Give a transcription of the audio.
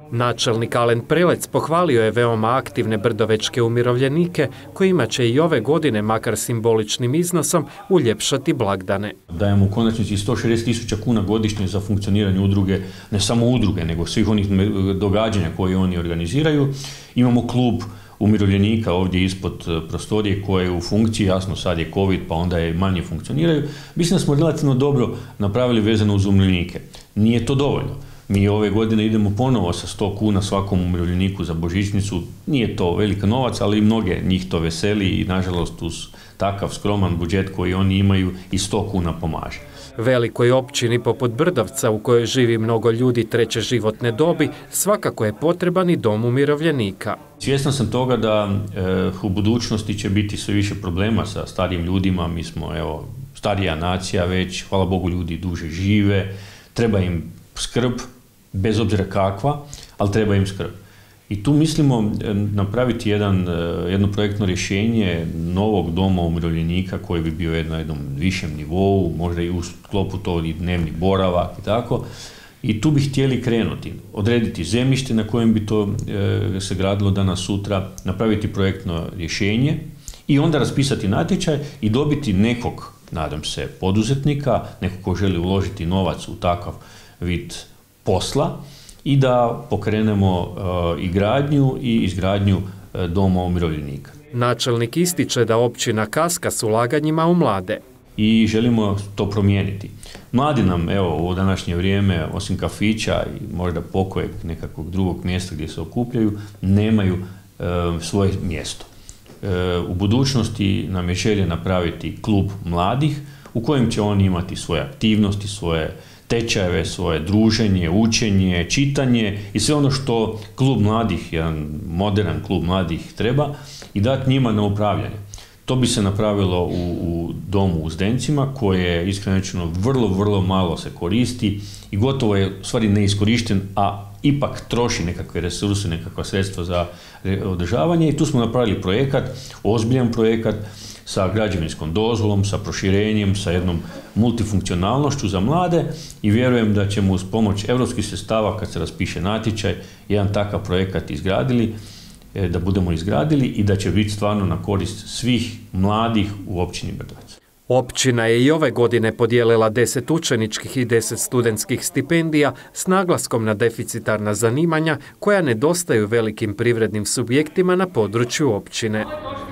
Načelnik Alen Prelec pohvalio je veoma aktivne brdovečke umirovljenike kojima će i ove godine, makar simboličnim iznosom, uljepšati blagdane. Dajemo u konačnici 160.000 kuna godišnje za funkcioniranje udruge, ne samo udruge, nego svih onih događanja koje oni organiziraju. Imamo klub umirovljenika ovdje ispod prostorije koje je u funkciji, jasno sad je COVID pa onda je manje funkcioniraju. Mislim da smo relativno dobro napravili vezano uz umirovljenike. Nije to dovoljno. Mi ove godine idemo ponovo sa 100 kuna svakom umirovljeniku za božićnicu. Nije to veliki novac, ali mnoge njih to veseli i nažalost uz takav skroman budžet koji oni imaju i 100 kuna pomaže. Velikoj općini poput Brdovca u kojoj živi mnogo ljudi treće životne dobi svakako je potreban i dom umirovljenika. Svjestan sam toga da u budućnosti će biti sve više problema sa starijim ljudima. Mi smo starija nacija već, hvala Bogu ljudi duže žive, treba im skrb, bez obzira kakva, ali treba im skrb. I tu mislimo napraviti jedno projektno rješenje novog doma umirovljenika koji bi bio na jednom višem nivou, možda i u sklopu to i dnevni boravak i tako. I tu bi htjeli krenuti, odrediti zemljište na kojem bi to se gradilo danas sutra, napraviti projektno rješenje i onda raspisati natječaj i dobiti nekog, nadam se, poduzetnika, nekog ko želi uložiti novac u takav vid posla i da pokrenemo i gradnju i izgradnju doma umirovljenika. Načelnik ističe da općina kaska s ulaganjima u mlade. I želimo to promijeniti. Mladi nam, u današnje vrijeme, osim kafića i možda pokojeg nekakvog drugog mjesta gdje se okupljaju, nemaju svoje mjesto. U budućnosti nam je želja napraviti klub mladih u kojem će oni imati svoje aktivnosti, svoje tečajeve, svoje druženje, učenje, čitanje i sve ono što klub mladih, jedan modern klub mladih treba i dati njima na upravljanje. To bi se napravilo u domu u Zdencima koje iskreno rečeno vrlo malo se koristi i gotovo je u stvari neiskorišten, a ipak troši nekakve resurse, nekakva sredstva za održavanje i tu smo napravili projekat, ozbiljan projekat sa građevinskom dozvolom, sa proširenjem, sa jednom multifunkcionalnošću za mlade i vjerujem da ćemo uz pomoć europskih sredstava kad se raspiše natječaj jedan takav projekat da budemo izgradili i da će biti stvarno na korist svih mladih u općini Brdovac. Općina je i ove godine podijelila 10 učeničkih i 10 studentskih stipendija s naglaskom na deficitarna zanimanja koja nedostaju velikim privrednim subjektima na području općine.